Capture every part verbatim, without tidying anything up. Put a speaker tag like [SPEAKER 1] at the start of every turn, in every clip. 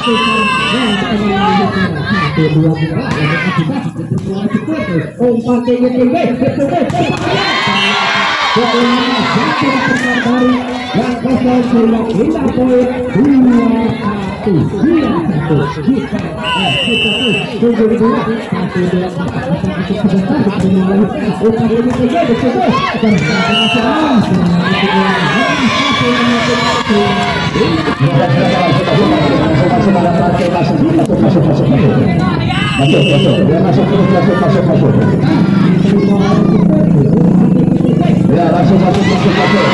[SPEAKER 1] Ya, langsung masuk masuk masuk.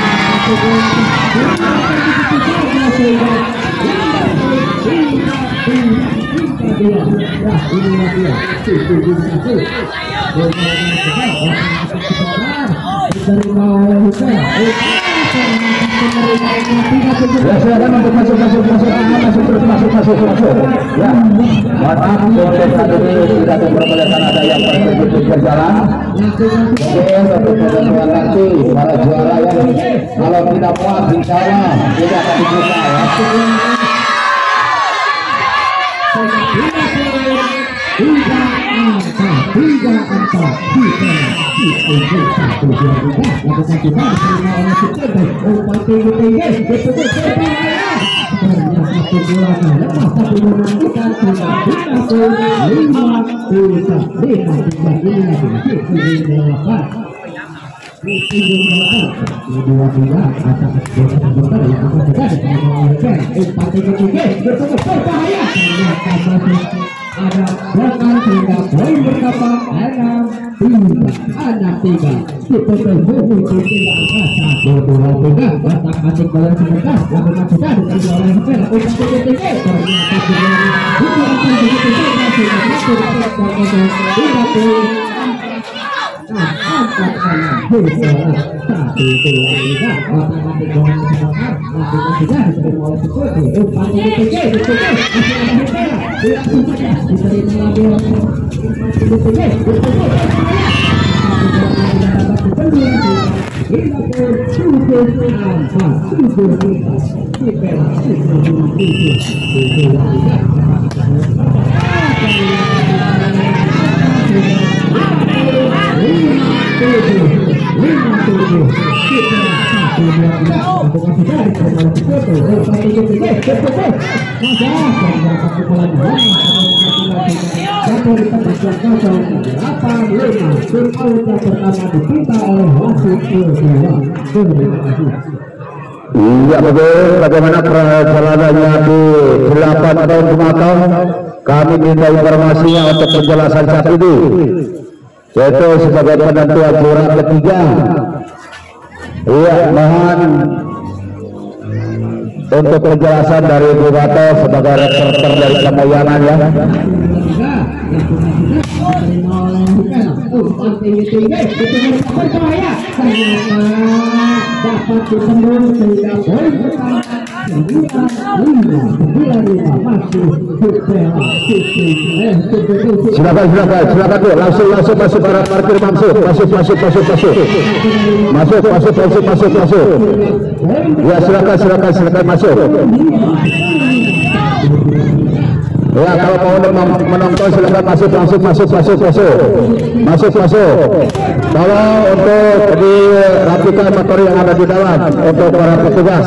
[SPEAKER 1] Ya, silakan untuk masuk masuk masuk masuk terus masuk masuk masuk. Ya, maaf untuk saat ini tidak diperbolehkan ada yang berhenti berjalan. Oke, untuk pertemuan nanti para juara yang kalau tidak puas insya Allah tidak akan dibuka ya. Tiga angka, tiga angka, tiga tujuh satu dua tiga. Lakukan kita diterima oleh Sukodo. Umpan tinggi tinggi, betul betul ternyata pukulannya lemah tapi menentukan tidak bisa lima tiga lima tiga lima tiga delapan. Dua tiga atas dua sebentar yang akan kita diterima oleh Ben. Umpan tinggi tinggi, betul betul bahaya. Ternyata masih ada belakang sehingga poin berkata enam tiga enam tiga kita terhubung di tiga angka satu dua tiga batak atik balas sebentar lakukan sudah diterima oleh Hepel umpan tinggi tinggi ternyata juga bukan angka tinggi tinggi masih masuk ke poin tiga poin empat enam bisa satu dua tiga batak atik balas sebentar lakukan sudah diterima oleh Sukodo umpan tinggi tinggi betul masih ada Hepel diterima lagi Iya betul. Bagaimana perjalanannya di delapan tahun kematang? Kami minta informasinya untuk penjelasan saat ini, yaitu sebagai penentuan juara ketiga. Iya, mohon untuk penjelasan dari Bu Bato sebagai reporter dari Kamayanan ya. Dapat ditembus sehingga poin pertama silakan silakan silakan tuh langsung langsung masuk para parkir masuk masuk masuk masuk masuk masuk masuk masuk masuk masuk ya silakan silakan silakan masuk. Ya kalau mau menonton silakan masuk masuk masuk masuk masuk masuk masuk. Kalau untuk dirapikan motor yang ada di dalam untuk para petugas.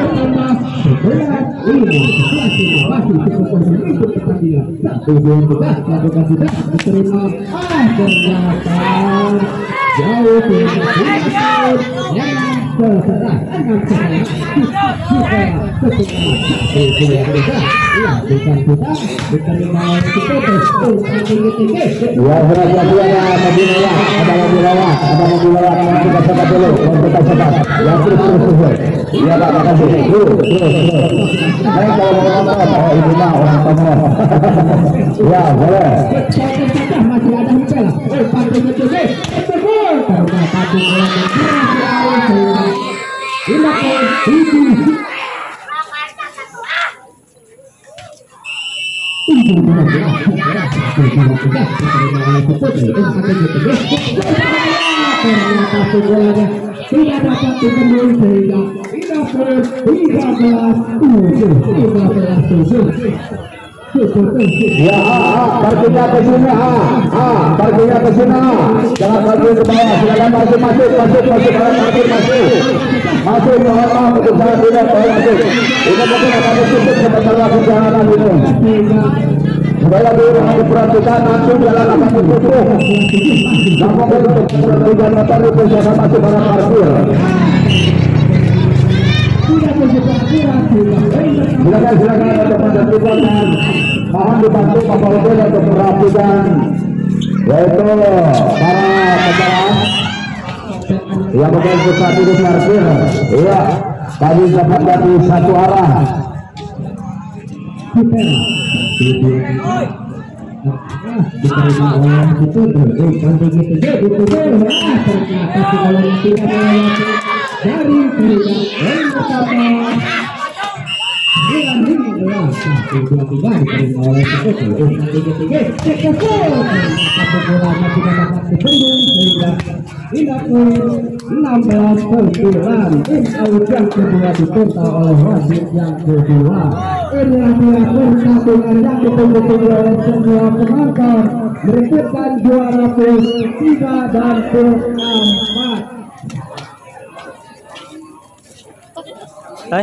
[SPEAKER 1] Ya, berhati-hati ada mobil lewat, ada mobil lewat, ada mobil lewat, kita sabar dulu, kita sabar. Ya terus terus terus. Ya Pak, makasih. Terus terus terus. Baik kalau mau nonton, oh ini mah orang Tomor. Ya boleh. Masih ada Hipel. Eh, pantai kecil. Betul. Karena tadi lima poin tujuh. Tidak dapat ditembus sehingga
[SPEAKER 2] Ya, parkirnya ke sini, ah, parkirnya ke sini, jangan parkir ke bawah, silakan masuk, masuk, masuk, masuk, masuk, masuk, masuk, mohon maaf untuk saya tidak boleh masuk. Ini mungkin akan ditutup sebentar lagi jalanan ini. Supaya dulu diperhatikan nanti jalan akan ditutup. Namun untuk pertigaan motor itu jangan masuk barang parkir. Silakan, silakan untuk menentukan dan mohon dibantu Pak Polisi untuk memperhatikan yaitu para kendaraan yang bukan suka duduk parkir. Iya, tadi dapat dari satu arah.
[SPEAKER 1] enam belas sembilan Ujang kedua ditonton oleh wasit yang kedua. Inilah dia pertandingan yang ditunggu-tunggu oleh semua penonton, merebutkan juara pool tiga dan pool empat.
[SPEAKER 3] Hai.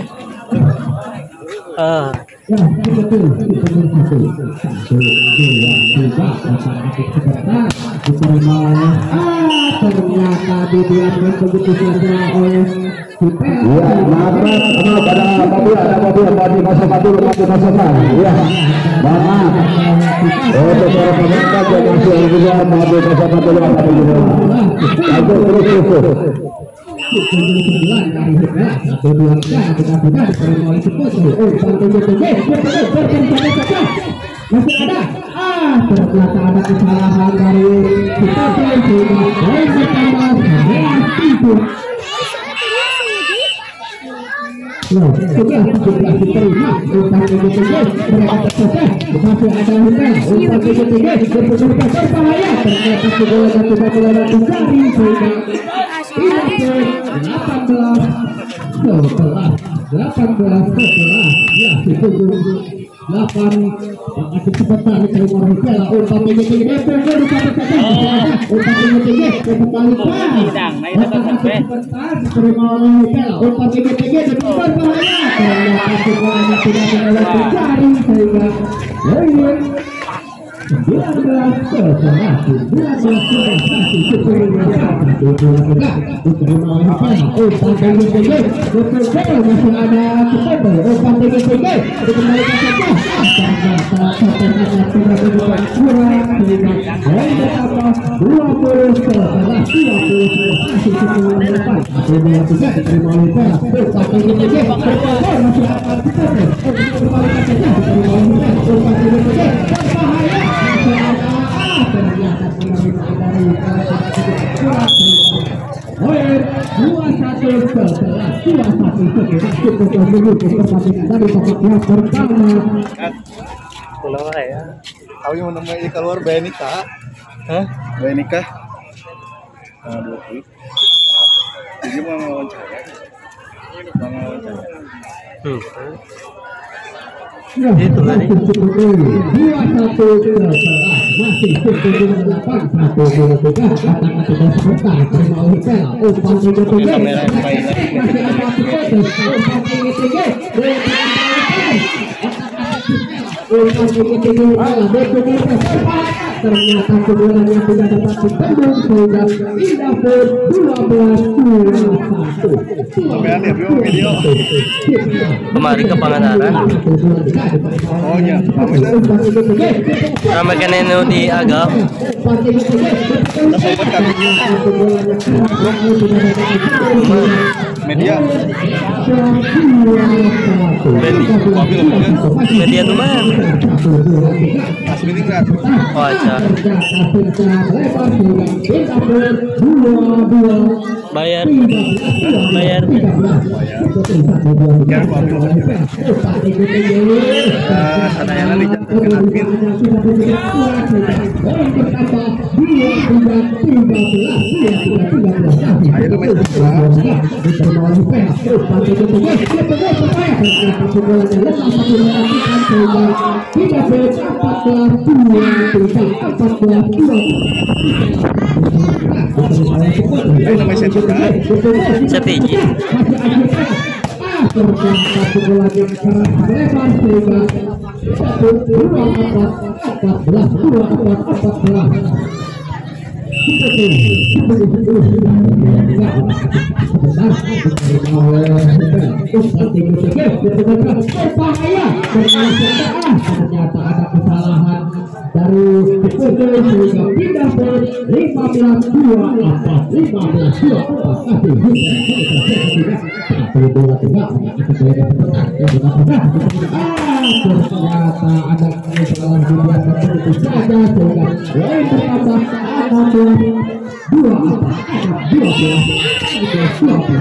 [SPEAKER 3] Ah.
[SPEAKER 1] Ya, betul. Satu, satu, dua, tiga, sebentar. Diterima. Ah, ternyata dibiarkan begitu saja oleh kita.
[SPEAKER 2] Iya, maaf, maaf, ada mobil, ada mobil, mobil masuk dulu, mobil masuk. Iya, maaf. Oh, para pemerintah yang masih juga mobil masuk dulu, apa dulu. Ayo terus terus.
[SPEAKER 1] Satu dua tiga kita sudah diterima oleh Ciputra. Oh, sampai Ciputra masih ada. Ah, ternyata ada kesalahan dari Ciputra sehingga poin bertambah sebelas tujuh. Loh, sudah tujuh belas diterima. Umpan Ciputra mereka terpecah. Masih ada Hindra. Umpan Ciputra berputar berbahaya. Ternyata bola dan tidak bola dicari sehingga delapan belas sebelas delapan belas sebelas ya itu delapan sangat kecepatan diterima oleh Bella. Umpan tinggi tinggi dempel baru sampai saja umpan tinggi tinggi kembali pas sebentar diterima oleh Bella. Umpan tinggi tinggi dan berbahaya ternyata bolanya tidak boleh dicari sehingga sembilan belas sebelas sembilan belas sebelas masih sepuluh satu dua diterima oleh Bella. Umpan tinggi tinggi betul masih ada Ciputra. Umpan tinggi tinggi dikembalikan saja ternyata ternyata tidak dibuat kurang sehingga poin bertambah dua puluh sebelas dua puluh masih sepuluh depan masih dua tiga diterima oleh Bella. Umpan tinggi tinggi betul masih ada Ciputra. Dikembalikan saja diterima oleh Bella. Umpan tinggi tinggi berbahaya. Dua satu sebelas dua satu sebelas cukup menuju pertandingan dari babak yang pertama.
[SPEAKER 3] Pulau ya.
[SPEAKER 4] Aku yang menemui keluar Benika.
[SPEAKER 3] Hah?
[SPEAKER 4] Benika. Ah, dua puluh. Jadi mau wawancara. Mau wawancara.
[SPEAKER 3] Hmm.
[SPEAKER 1] Ya, itu tadi dua satu sebelas masih sepuluh delapan satu dua tiga katakan tidak sebentar terima oleh Bella. Umpan tinggi tinggi masih ada Ciputra. Umpan tinggi tinggi umpan tinggi tinggi Bella betul ternyata kemudian yang tidak dapat ditembus sehingga indah pun dua belas dua satu.
[SPEAKER 3] Kemarin ke Pangandaran.
[SPEAKER 4] Oh ya,
[SPEAKER 3] Ramai kan ini di Agam.
[SPEAKER 4] Media.
[SPEAKER 3] Media tuh mana?
[SPEAKER 4] Asli enggak?
[SPEAKER 3] Oh aja. Bayar. Bayar.
[SPEAKER 4] Ada yang lain ayo
[SPEAKER 1] melawan Pena. Pantai ketiga, dia benar supaya satu bola dan lepas satu melakukan sehingga tiga belas empat belas dua tiga empat belas dua.
[SPEAKER 4] Ayo namanya set juga.
[SPEAKER 3] Set tinggi.
[SPEAKER 1] Terjadi satu bola yang keras lebar sehingga satu dua empat empat belas dua empat empat belas. Ternyata ada kesalahan dari Putri sehingga pindah ke lima belas dua empat lima belas dua empat kasih satu dua tiga ternyata ada kesalahan juga begitu saja sehingga poin bertambah dua empat dua belas dua belas.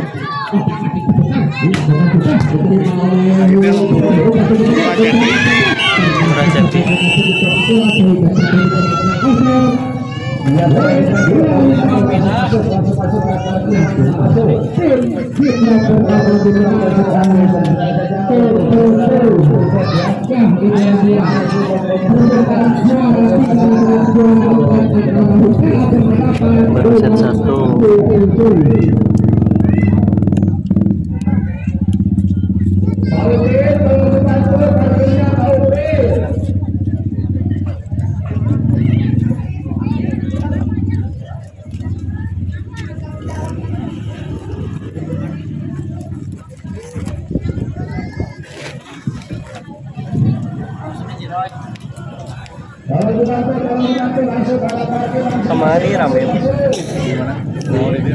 [SPEAKER 3] Baru set satu. Kemari rame.
[SPEAKER 4] Mau dia.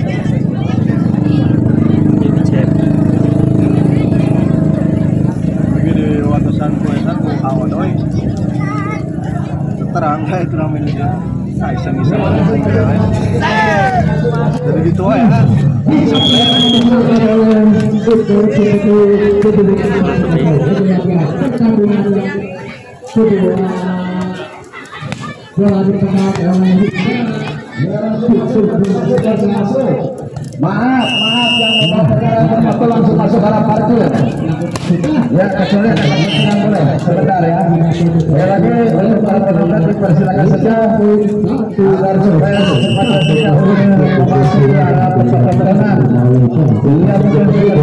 [SPEAKER 3] Jadi cek.
[SPEAKER 4] Lagi di watasan kuesan ku awan oi. Terang kayak itu rame dia. Ah, iseng-iseng. Jadi gitu ya.
[SPEAKER 2] Maaf, maaf yang atau langsung masuk arah parkir. Ya, kecuali ada yang boleh. Sebentar ya. Ya lagi untuk para penonton dipersilakan saja agar supaya kesempatan kita untuk memasuki arah pertandingan. Ia mungkin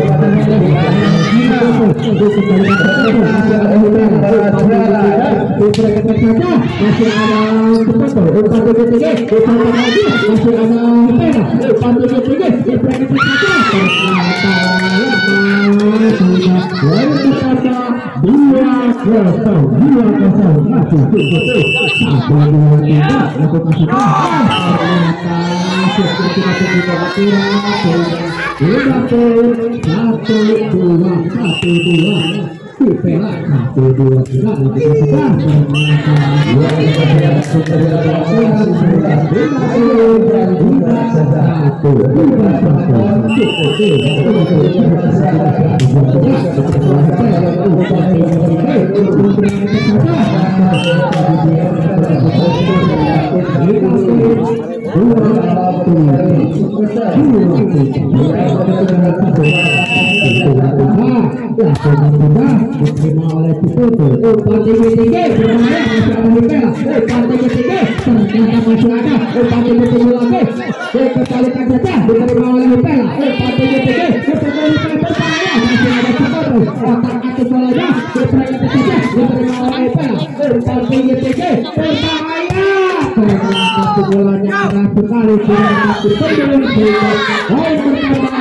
[SPEAKER 2] diterima oleh Ciputu. Partai B tiga bermain masih ada Hipela. Partai B tiga ternyata masih ada. Partai B tiga lagi dikembalikan saja diterima oleh Hipela. Partai B tiga kembali berbahaya masih ada Ciputu. Otak atas bolanya diterima saja diterima oleh Hipela. Partai B tiga berbahaya. Ternyata bolanya keras sekali tidak diterima. Poin pertama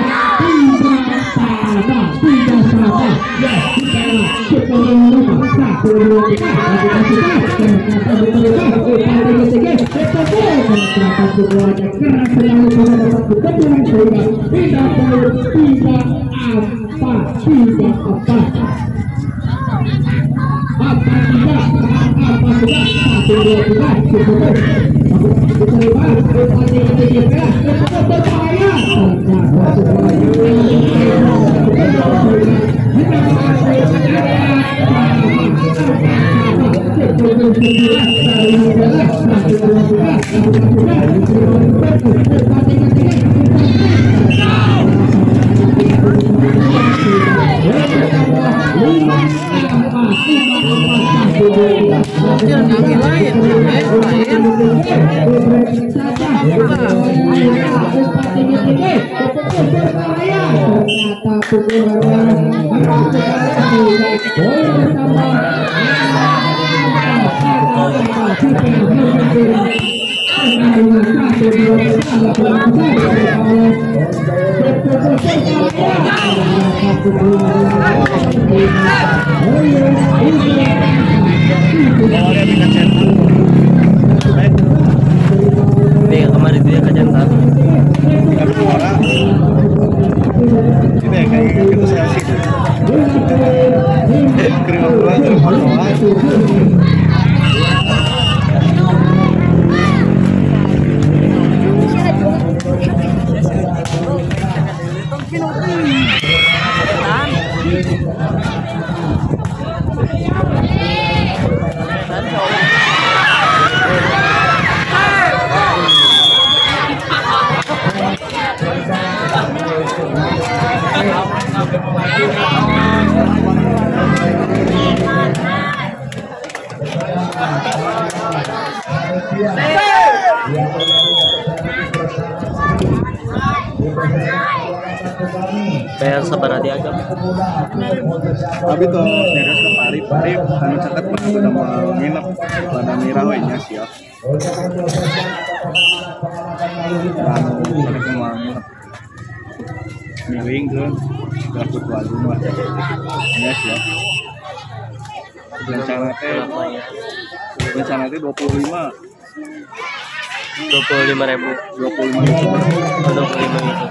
[SPEAKER 2] tiga tiga sama ya kita lima satu dua tiga ternyata diterima oleh ketiga ternyata semuanya keras selalu pada dapat kebetulan sehingga tidak perlu tiga empat tiga empat apa tiga apa tiga satu dua tiga cukup diterima oleh ketiga berbahaya ternyata semuanya
[SPEAKER 3] Ini kemarin dia kejantan.
[SPEAKER 4] Tiga puluh orang. Ini kayak gitu saya sih. Kering orang terus orang.
[SPEAKER 3] Bayar sabar di agam.
[SPEAKER 4] Tapi tuh nyeres ke Pari, Pari kami catat pas sudah mau nginep pada mirawainya siap. Dan mereka mau nginep. Miwing tuh, gak butuh aja mah. Ya siap. Rencana teh, rencana teh dua puluh lima.
[SPEAKER 3] Dua puluh lima ribu.
[SPEAKER 4] Dua puluh lima ribu.
[SPEAKER 3] Dua puluh lima ribu.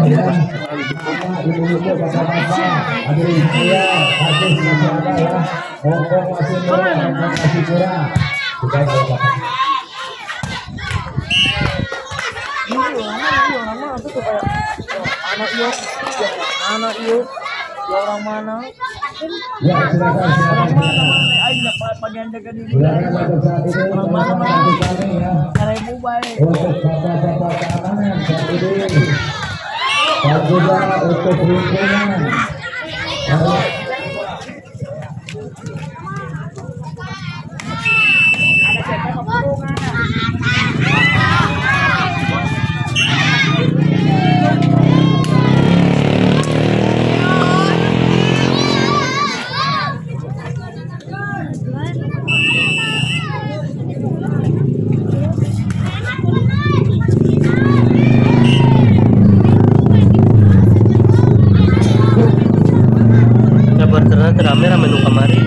[SPEAKER 5] Anak yuk, orang mana?
[SPEAKER 1] Ya, silakan silakan.
[SPEAKER 5] Ayo bagian dekat ini.
[SPEAKER 1] Orang mana ya.
[SPEAKER 5] Seribu baik.
[SPEAKER 1] Untuk bapak-bapak keamanan saat ini. Dan juga untuk lingkungan.
[SPEAKER 3] Karena rame-rame nu kamari.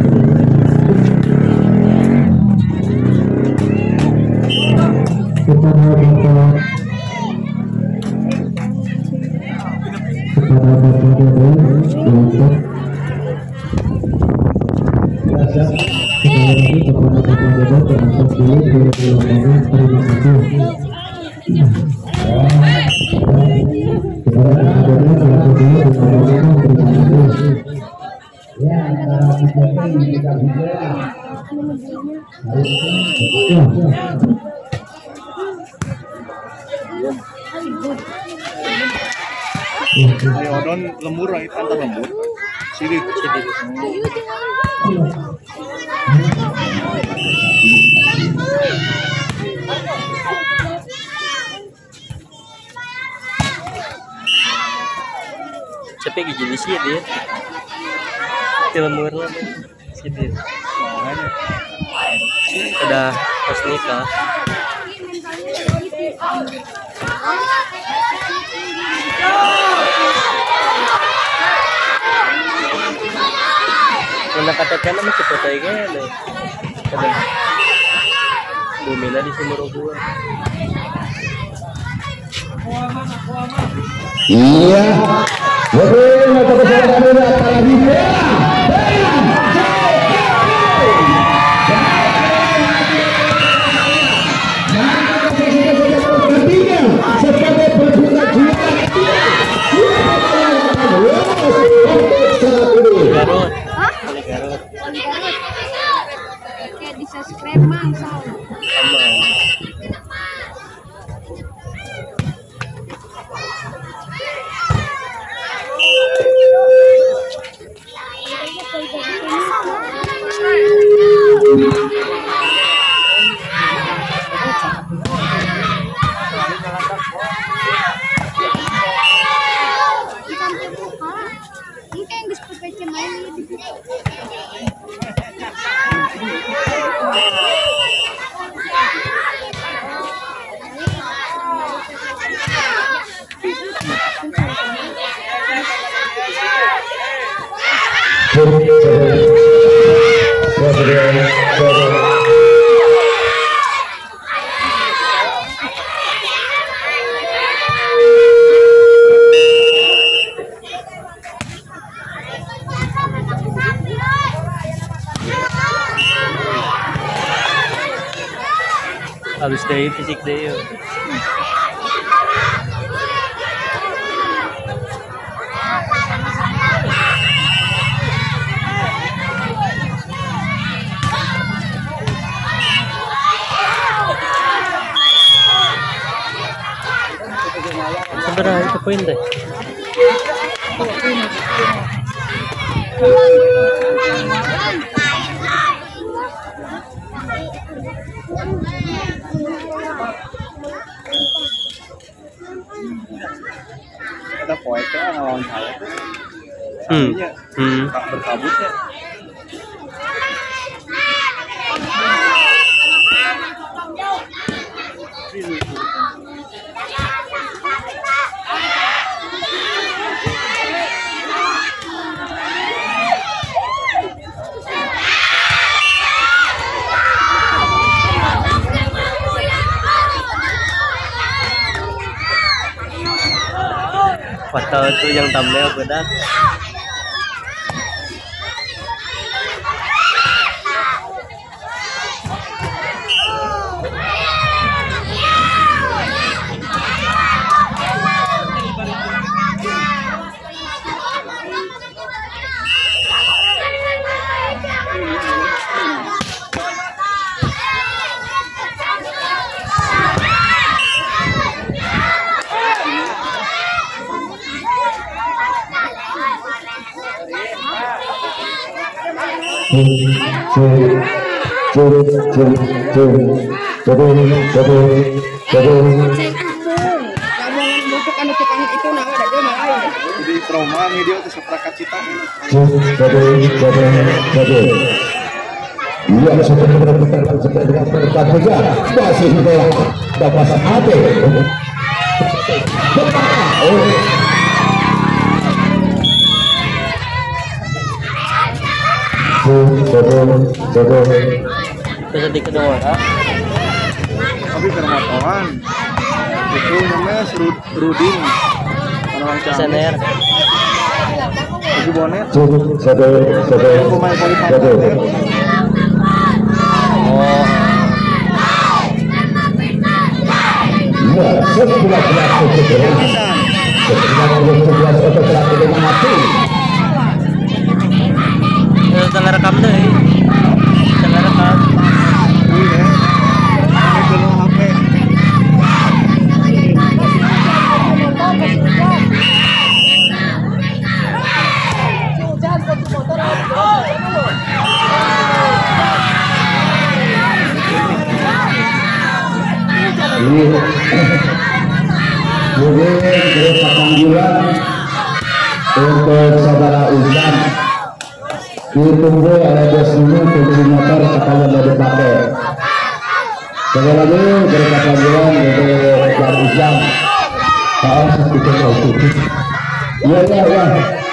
[SPEAKER 4] Ayo odon lembur lagi antar lembur. Sidik sidik.
[SPEAKER 3] Capek gigi di sini dia. Di lembur lah sini. Udah pas nikah. Nang katakan naman si Patay kaya no. Kada. Bumila di sumuro gua.
[SPEAKER 2] Iya. Oke, mata besar kami apalagi ya. Sebagai berbuka jiwa.
[SPEAKER 3] Garut.
[SPEAKER 6] Kayak di subscribe mang soalnya.
[SPEAKER 3] Aman. Harus dari fisik deh yuk. Sebenarnya itu poin deh.
[SPEAKER 4] Ada poinnya ngelawan saya tuh.
[SPEAKER 3] Hmm.
[SPEAKER 4] Sapinya
[SPEAKER 3] Hmm.
[SPEAKER 4] tak berkabutnya.
[SPEAKER 3] Foto itu yang thumbnail bedak.
[SPEAKER 4] Jadi trauma media itu seprakat cita.
[SPEAKER 2] Iya, seperti benar-benar seperti dengan berkat juga masih dapat ate.
[SPEAKER 3] Bisa di kedua ya.
[SPEAKER 4] Tapi kermotoran itu namanya Rud Rudin orang
[SPEAKER 3] Desainer.
[SPEAKER 4] Lagi bonet pemain voli pantai.
[SPEAKER 3] Oh.
[SPEAKER 2] Ya, sebelah belah sebelah sebelah sebelah sebelah sebelah mati.
[SPEAKER 3] Ya, salah rekam deh. Salah rekam.
[SPEAKER 4] Wih ya, ini dulu H P.
[SPEAKER 2] Ini mungkin berupa panggilan untuk saudara Uzan. Ditunggu ada dua dulu kunci motor kapal yang dipakai. Sekali lagi berupa panggilan untuk Jan Uzan. Kalau sedikit itu, iya iya iya.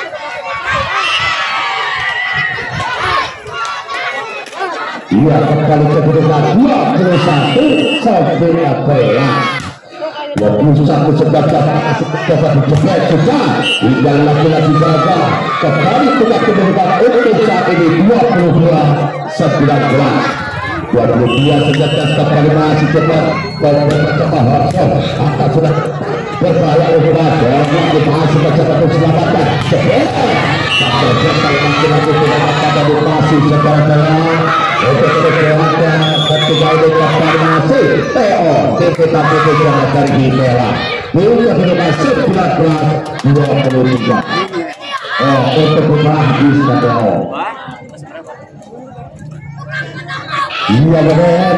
[SPEAKER 2] Iya, kembali ke kedua dua puluh satu sampai apa ya? dua puluh satu sebelas dapat dicepat juga. Hingga lagi-lagi jaga kembali ke kedua untuk saat ini dua puluh dua sembilan belas. dua puluh dua sebelas kembali masih cepat dan bercepat. Angka sudah berbahaya untuk ada. Kita masih cepat diselamatkan. Cepat. Sampai jumpa lagi-lagi diselamatkan dari masih secara untuk keselamatan ketika itu transformasi P O T P K P dari Gimela untuk keselamatan sembilan belas dua puluh tiga oh untuk perubahan di P O Iya benar.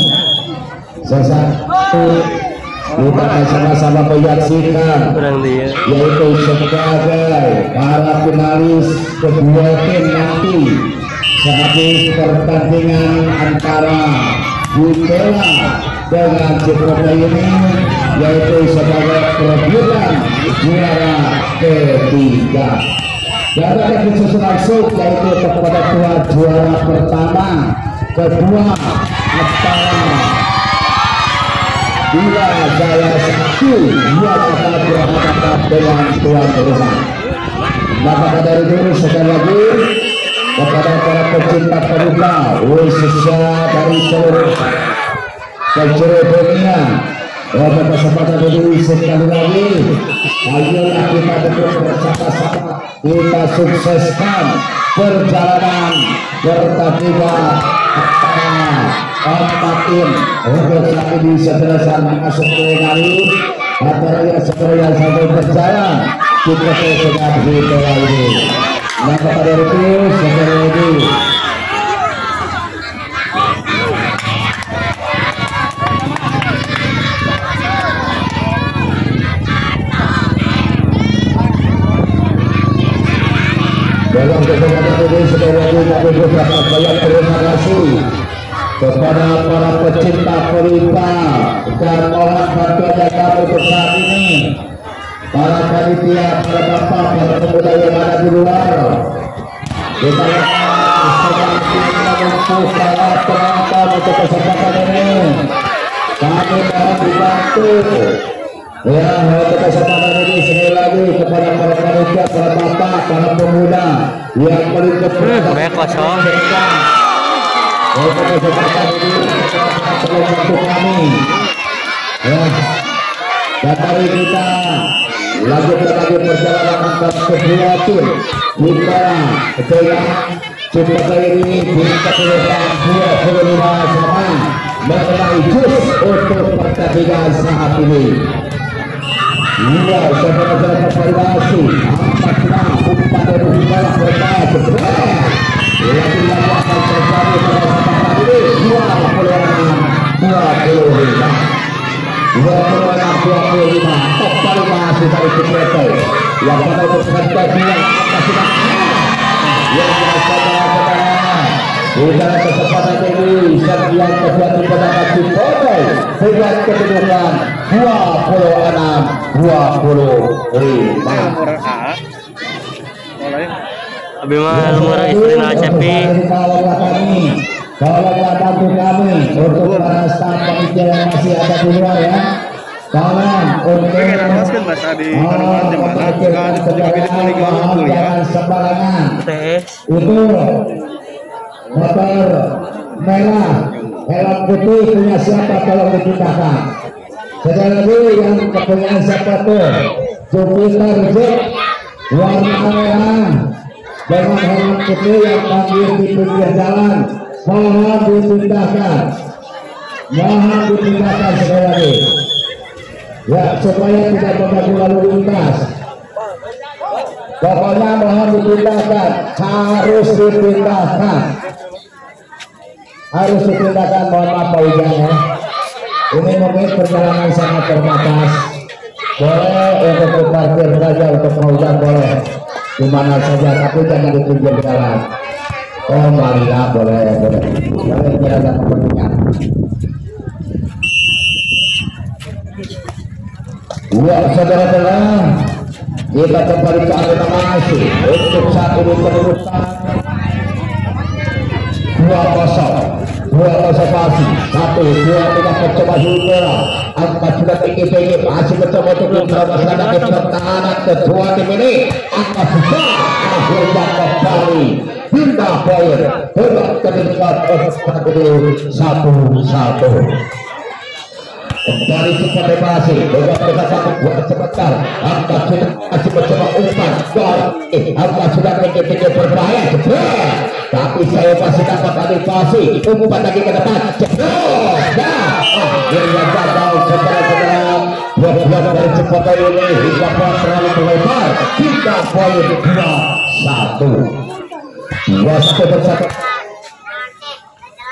[SPEAKER 2] Sesuatu kita sama-sama menyaksikan
[SPEAKER 3] kurang dia
[SPEAKER 2] yaitu sebagai para finalis kedua tim nanti sehabis pertandingan antara Butela dengan Cipote ini yaitu sebagai perebutan juara ketiga. Dan ada khusus langsung yaitu kepada tuan juara pertama, kedua antara Bila Jaya satu yang akan berhadapan dengan tuan rumah. Maka dari dulu sekali lagi kepada para pecinta pemuda khususnya dari seluruh penjuru dunia, pada kesempatan ini sekali lagi ayolah kita duduk bersama-sama, kita sukseskan perjalanan pertandingan empat tim untuk saat ini setelah masuk ke hari antara yang setelah yang sampai berjalan kita sudah berdoa ini. Maka pada itu setelah ini dalam kesempatan ini setelah lagi kami berucapkan banyak terima kasih kepada para pecinta pelita dan orang bantuan yang kami besar ini, para panitia, para bapak, para pemuda yang ada di luar. Kita sedang menempuh sangat penonton untuk kesempatan ini. Kami mohon dibantu. Ya, untuk kesempatan ini sekali lagi kepada para panitia, para bapak, para pemuda yang melingkup
[SPEAKER 3] hmm, kosong.
[SPEAKER 2] Untuk kesempatan ini tolong bantu kami ya. Dan mari kita lanjutkan lagi perjalanan antara kedua tim kita dengan Cipote ini kita punya dua puluh lima sama mengenai jus untuk pertandingan saat ini. Iya, saudara-saudara validasi apakah umpan dari bola berbasis lagi-lagi akan terjadi pada kesempatan ini dua puluh enam dua puluh lima dua puluh enam dua puluh lima top validasi dari Cipote yang pada peserta dua apa sudah yang saudara-saudara di dalam kesempatan ini sekian kedua kepada Cipote dengan kedudukan dua puluh enam dua puluh lima.
[SPEAKER 3] Abi mah lumur istrina Cepi.
[SPEAKER 2] Tolonglah bantu kami untuk para staf panitia yang masih ada di luar ya. Tolong untuk memperhatikan kendaraan jangan sembarangan. Itu motor merah, helm putih punya siapa tolong dipindahkan. Sekali lagi yang kepunyaan siapa tuh? Jupiter Jet warna merah dengan helm putih yang banjir di pinggir jalan, mohon dipindahkan, mohon dipindahkan sekali lagi ya supaya tidak mengganggu lalu lintas. Pokoknya mohon dipindahkan, harus dipindahkan, harus dipindahkan. Mohon maaf Pak Ujang ya, ini mungkin perjalanan sangat terbatas. Boleh untuk parkir saja untuk Pak Ujang, boleh di mana saja, tapi jangan di pinggir jalan. Oh marilah, boleh boleh boleh tidak ada kepentingan. Ya saudara-saudara, kita kembali ke arena masih untuk saat ini kedudukan dua kosong, dua observasi satu dua tiga percoba bola angkat sudah tinggi tinggi masih mencoba untuk meneroboskan dari pertahanan kedua tim ini. Angkat sudah akhirnya kembali pindah poin dengan kedudukan satu satu. Kembali Cipote masih dengan dengan satu buat sebentar. Angkat sudah masih mencoba umpan gol. Eh, angkat sudah tinggi-tinggi berbahaya. Jebret. Tapi saya masih dapat antisipasi. Umpan lagi ke depan. Jebret. Nah, akhirnya gagal saudara-saudara. Buat-buat dari Cipote ini hingga buat terlalu melebar. Tiga poin dua satu. Dua satu bersatu.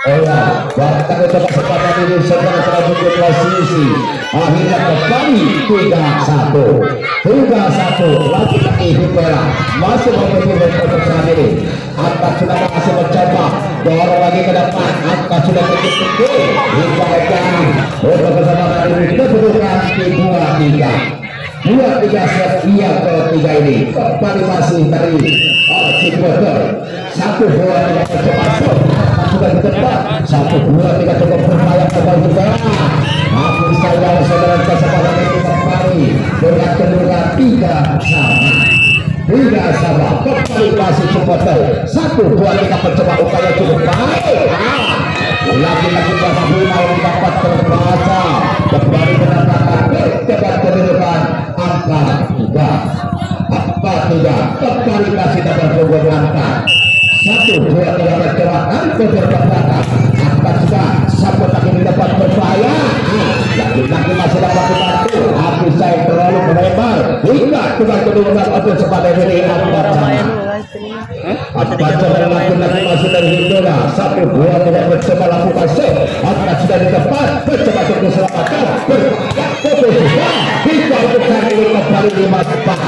[SPEAKER 2] Oh ya, bahkan itu kesempatan ini setelah terbentuk posisi akhirnya kembali tiga satu tiga satu lagi-lagi Hipera masih memiliki untuk saat ini. Angkat sudah masih mencoba dorong lagi ke depan, angkat sudah tinggi-tinggi Hipera untuk kesempatan ini kedudukan dua tiga dua tiga set yang ketiga ini kembali masih dari Ciputer satu dua tiga percepat sudah di depan satu dua tiga cukup berbahaya kembali juga aku sayang saudara kesempatan ini kembali dengan kedua tiga sama tiga sama kembali masih Ciputer satu dua tiga percepat upaya cukup baik lagi-lagi bahasa Bima yang dapat terbaca kembali mendapatkan ketebar kedudukan angka tiga angka tiga kembali masih dapat berangkat satu dua tiga percobaan berbelakang angka sudah satu kaki di depan berbahaya lagi-lagi masih dapat dibantu api saya terlalu melebar hingga dengan kedudukan untuk sepadan diri angka sama apa coba lagi-lagi masih dari Hindola satu dua tidak mencoba lakukan save angka sudah di depan mencoba untuk diselamatkan berbahaya fokus juga hingga untuk kali ini kembali lima cepat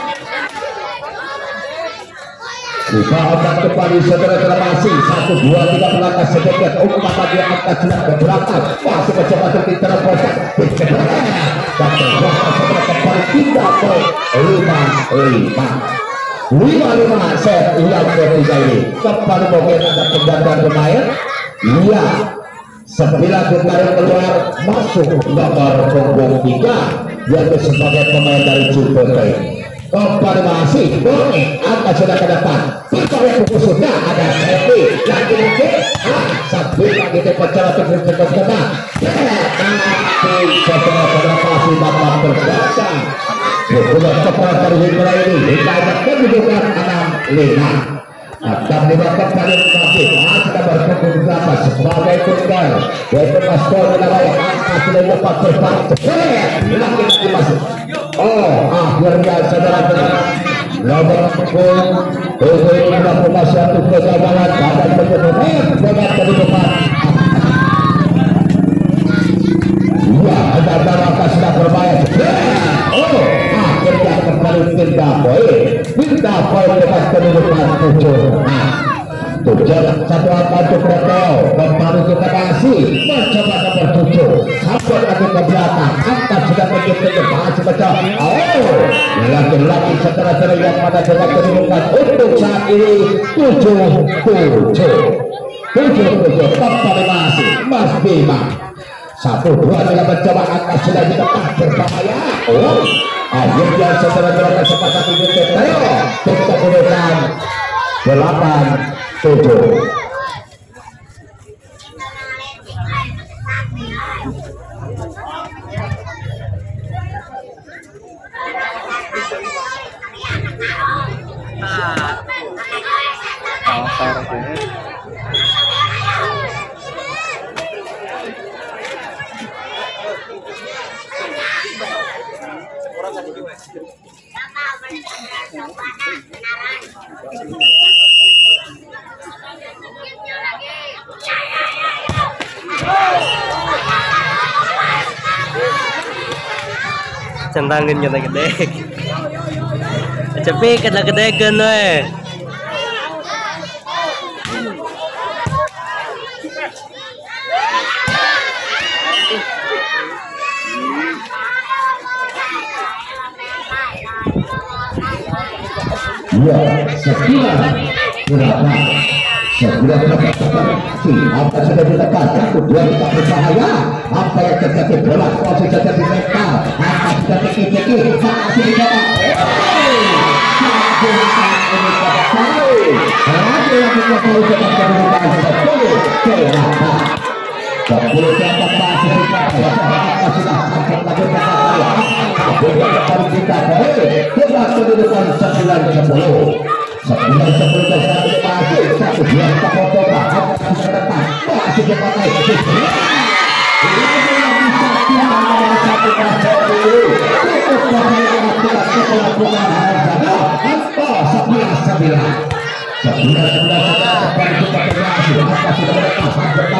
[SPEAKER 2] kita akan kembali saudara masih satu dua tiga melangkah sedikit umpan lagi angkat sudah ke belakang masih mencoba untuk diteroboskan bercedera dan teroboskan saudara kembali tiga poin lima lima lima lima set yang ketiga ini kembali mungkin ada penggantian pemain iya sembilan pemain keluar masuk nomor punggung tiga yaitu sebagai pemain dari Ciputer kembali masih boleh angka sudah ke depan sampai khususnya ada Sepi lagi-lagi sambil lagi dipercaya untuk bercepat kena tapi setelah masih dapat terbaca sudah cepat dari Hipera ini hingga kedudukan enam lima akan dilakukan kali lagi sudah berkumpul berapa sebagai tunggal yaitu Mas Paul namanya angka sudah dapat terbaca lagi-lagi masuk oh akhirnya saudara-saudara nomor punggung itu melakukan satu kegagalan dan kedudukan dengan kedudukan ya ada barangkali sudah berbahaya oh akhirnya kembali pindah poin pindah poin dengan kedudukan tujuh tujuh satu angka untuk Beto kembali kita kasih mencoba nomor tujuh sampai lagi ke belakang angka sudah begitu masih pecah oh lagi-lagi setelah terlihat pada dengan kedudukan untuk saat ini tujuh tujuh tujuh tujuh kembali masih Mas Bima satu dua tiga mencoba angka sudah di depan berbahaya oh akhirnya setelah terlihat kesempatan ini Teo untuk kedudukan delapan tujuh
[SPEAKER 3] centangin nyata gede cepet kena gede kan we
[SPEAKER 2] ya sekian berapa sekian berapa si apa sudah ditekan satu dua tiga berbahaya apa yang terjadi bola posisi terjadi mereka apa sudah teki-teki masih dicoba ada yang kita perlu cepat kedudukan sepuluh kelapa sepuluh kelapa masih dicoba apa sudah sampai lagi kita kita kedudukan sembilan sepuluh sembilan sepuluh ke satu masih satu dua kita foto apa sudah depan masih cepat naik ini bisa kita satu pasal dulu cukup bahaya kita melakukan hal sana apa sembilan sembilan sembilan sembilan kembali kita berhasil apa sudah depan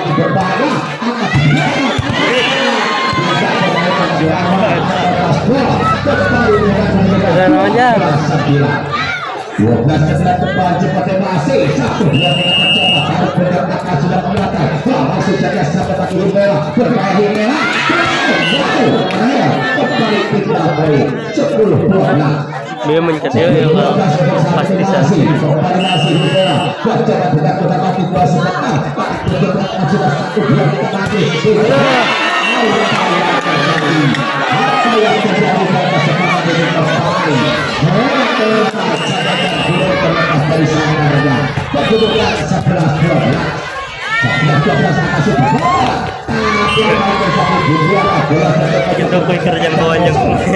[SPEAKER 2] Bila dua belas sebelas depan cepat masih satu dua tiga tercoba harus berdekatan sudah melangkah langsung saja sampai kaki Himera bermain Himera kembali kita poin sepuluh dua belas.
[SPEAKER 3] Dia mencetnya ya pasti bisa.
[SPEAKER 2] Kembali masih Himera bercoba berdekatan kaki dua sebentar berdekatan sudah satu dua tiga kaki apa yang terjadi pada semangat ini kembali terlepas dari sangarnya kedudukan sebelas dua belas sebelas dua belas masih bola tapi bola
[SPEAKER 3] Itu kue kerjaan kawannya.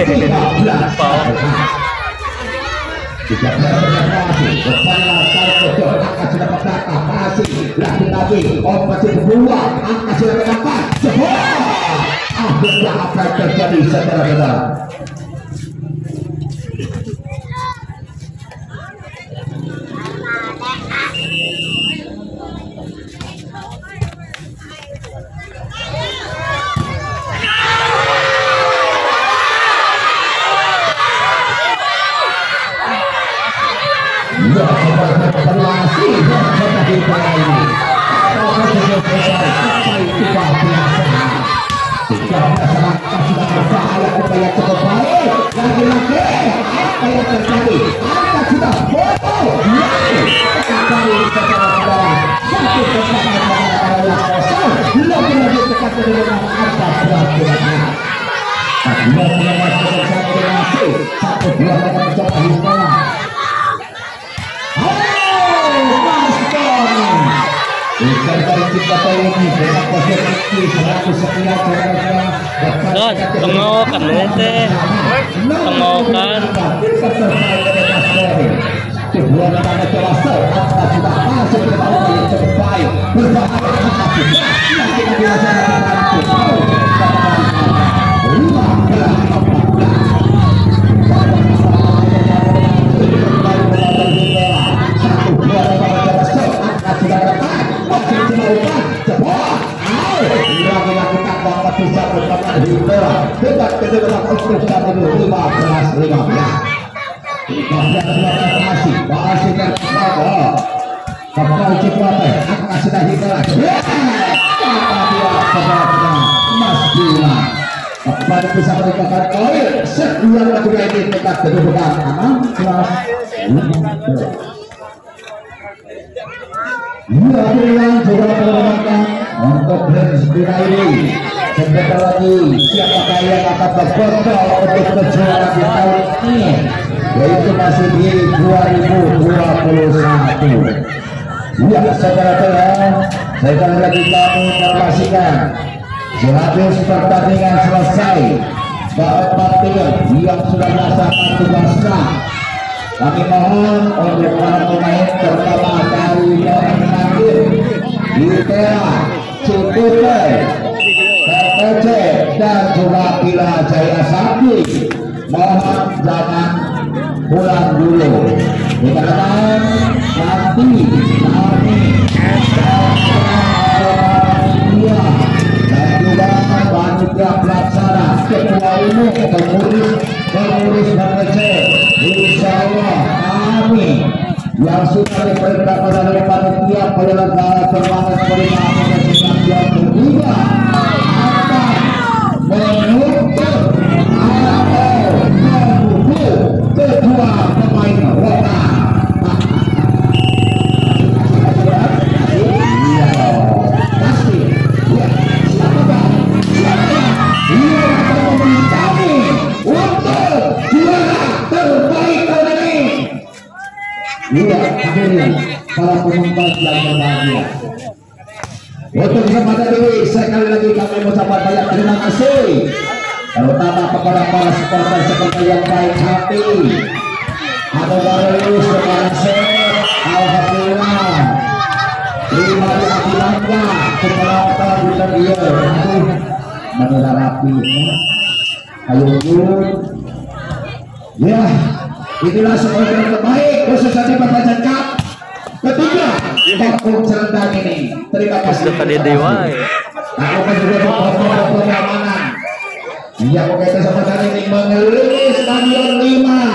[SPEAKER 2] tidak berhasil kepala tarik kocok angkat sudah berkata masih lagi-lagi oh masih berdua angkat sudah berdapat sebuah akhirnya apa yang terjadi saudara-saudara. Ya, evaluasi tetapi kali ini sudah sangat sudah berbahaya upaya cukup baik lagi-lagi apa yang terjadi angka sudah foto kembali saudara-saudara satu kesempatan yang kosong lagi-lagi dekat dengan angka berat-beratnya dua dua masuk satu masuk satu dua mencoba Himera. Bukan dari kita tahu ini dengan posisi seratus sekian
[SPEAKER 3] Kan, tengokan nanti, tengokan.
[SPEAKER 2] Kedua negara terasa atas sudah masuk ke dalam yang terbaik berbahaya yang biasa dekat kedudukan untuk satu lima belas lima belas masih masih terbawa kembali cepat akan sudah Himera dia sebenarnya Mas Bima kembali bisa meningkatkan poin sebuah kedua ini dekat kedudukan enam belas lima belas. Ia bilang juga terletakkan untuk Benzbina ini sebentar lagi siapakah yang akan berfoto untuk kejuaraan di tahun ini yaitu masih di dua ribu dua puluh satu. Ya saudara-saudara, sekali lagi kami informasikan sehabis pertandingan selesai keempat tim yang sudah melaksanakan tugasnya kami mohon untuk para pemain terutama dari orang menangir Himera, Cikupe, P C dan juga Bila Jaya Sakti mohon jangan pulang dulu dikarenakan nanti kami dan juga panitia pelaksana ketua umum pengurus pengurus P C insya Allah kami yang sudah diperintah pada panitia penyelenggara turnamen pernikahan yang kedua menuntut atau menunggu kedua pemain kota. Iya, pasti. Ya, siapa? Siapa? Dia akan memberi kami untuk juara terbaik tahun ini. Iya, akhirnya para penonton yang berbahagia. Untuk kesempatan ini sekali lagi kami mengucapkan banyak terima kasih terutama kepada para supporter supporter yang baik hati. Ada baru sekarang sehat, alhamdulillah. Terima kasih banyak kepada kita dia. Menilai rapi. Ayo pun. Ya, inilah supporter terbaik khususnya di Perpajakan Cup ketiga kampung Serendang ini. Terima kasih
[SPEAKER 3] kepada Dewa.
[SPEAKER 2] Aku kan juga berpengalaman pengamanan. Iya, oke, kesempatan ini mengelilingi stadion lima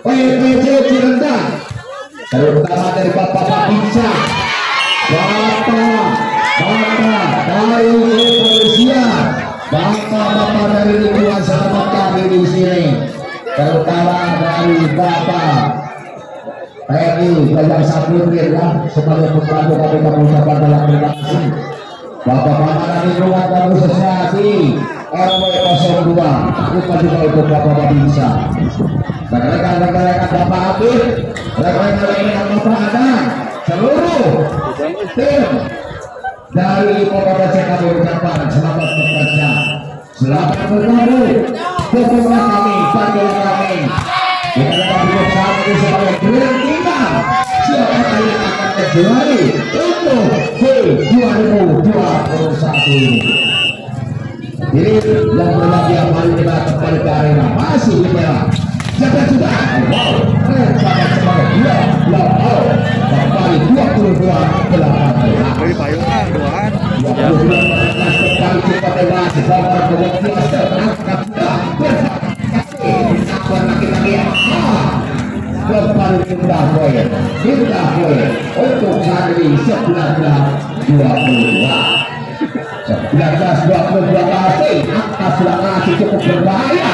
[SPEAKER 2] P P J Cirendang terutama dari Bapak Babinsa, Bapak Bapak dari kepolisian, Bapak-bapak dari lingkungan selamat kami di sini, terutama dari Bapak T N I Belajar Sapir ya, sebagai pembantu kami kami ucapkan dalam terima kasih. Bapak-bapak dari lingkungan kami Asosiasi R W nol dua, bukan juga untuk Bapak Babinsa, dan rekan-rekan Bapak Abid, rekan-rekan Bapak Adang, seluruh tim dari Polres kami ucapkan selamat bekerja, selamat bergabung, dukungan kami, bantuan kami. Kita dapat berusaha ini sebagai grand final. Siapa yang akan menjuari untuk dua ribu dua puluh satu ini? Ini yang berbahagia mari kita kembali ke arena masih di merah. Jaga sudah, wow, keren sangat semangat dua dua out, kembali dua puluh dua delapan.
[SPEAKER 4] Dari payungan doaan.
[SPEAKER 2] dua puluh dua belas kembali kita bebas, gambar kemudian terangkat dah berhati-hati, apa lagi-lagi ya? Kembali kita poin, kita poin untuk saat ini sembilan belas dua puluh dua. sembilan belas dua puluh dua kasih angka sudah kasih cukup berbahaya.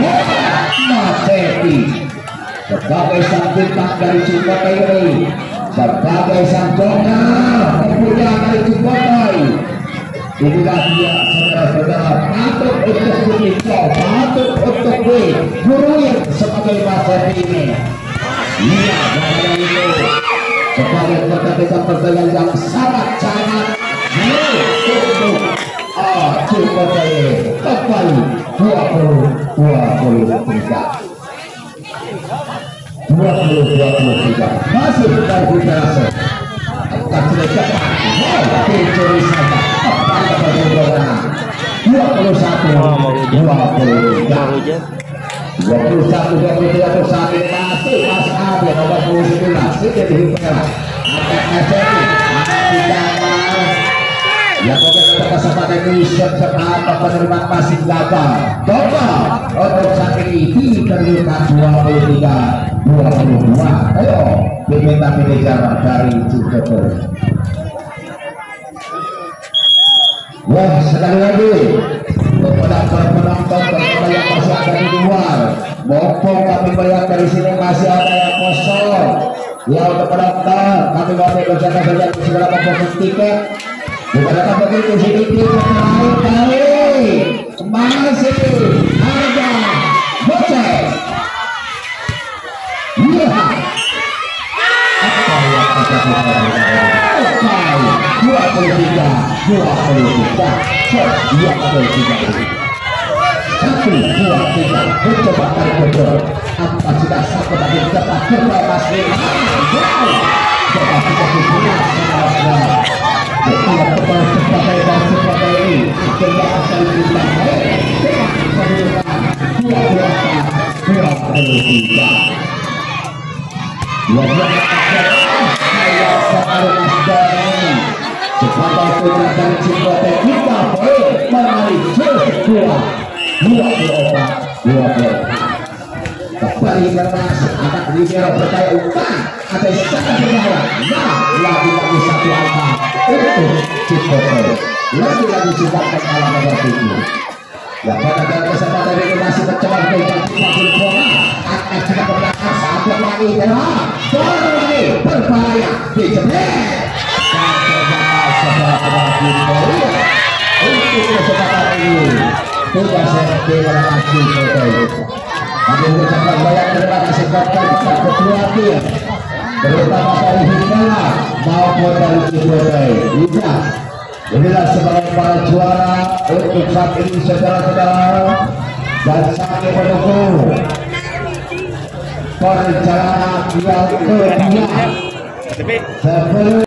[SPEAKER 2] Maseti sebagai sang bintang dari Cipotai ini, sebagai sang joker pemuda dari Cipotai, inilah dia saudara-saudara, patut untuk dinikau, patut untuk guru yang sebagai Maseti ini. Iya, bahwa itu sebagai pertandingan yang sangat-sangat untuk Cipotai kembali dua puluh dua puluh tiga dua puluh dua puluh tiga masih dari Bikarase akan sudah cepat mencuri saja pada perjalanan dua puluh satu dua puluh tiga dua puluh satu dua puluh tiga saat ini masih Mas Abi nomor dua puluh sembilan sudah dihimpera akan Maseti tidak yang beberapa kesempatan ini setelah penerimaan masih gagal. Coba untuk saat ini diterima dua puluh tiga dua puluh dua. Ayo diminta pilih jarak dari Cipotai. Wah, sekali lagi kepada penonton kepada yang masih ada di luar, mumpung kami melihat dari sini masih ada yang kosong. Ya untuk penonton kami mau berjaga saja segala membuat tiket. Bukan apa begitu sedikit terakhir kali masih ada bocah. Iya. Apa yang terjadi? Dua puluh tiga, dua puluh tiga, dua puluh tiga. Satu, dua, tiga. Mencoba tarik bocor. Apa sudah satu lagi cepat berlepas lima. Cepat kita bergerak saudara-saudara. Betul betul sebagai dan sebagai ini akhirnya akan kita cepat kedudukan dua puluh empat dua puluh tiga. Dua belas saya separuh nasdem sebagai putra dari Cipotai kita boleh menarik dua dua puluh empat dua puluh empat. Kembali bermas akan libero berkaya umpan ada sangat berbahaya. Nah lagi-lagi satu angka untuk Cipotai, lagi-lagi sudah kalah nomor tujuh. Ya pada kesempatan ini masih mencoba untuk mengambil bola akan sudah berangkat satu lagi bola bola lagi berbahaya dijebret dan terjadi sebelah Cipotai untuk kesempatan ini sudah safety dalam Cipotai. Kami mengucapkan banyak terima kasih kepada kedua tim terutama dari Hikmah maupun dari Cipotai. Iya, inilah sebagai para juara untuk saat ini saudara-saudara dan saat ini menunggu perjalanan yang kedua sebelum